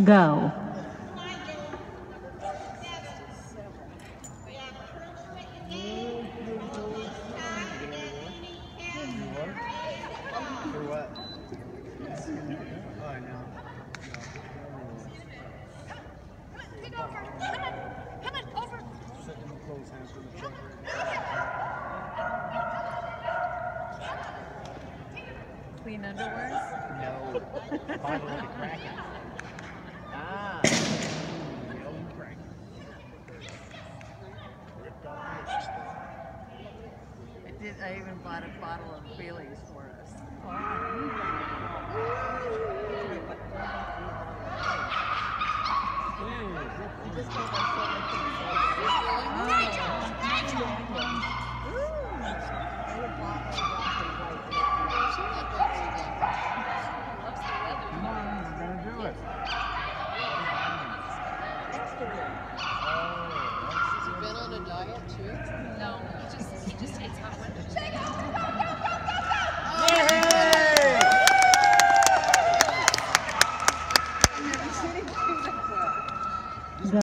Go. Clean underwears? No. Bottle of Kraken. Ah. I even bought a bottle of Bailey's for us. Has he been on a diet too? No, he just takes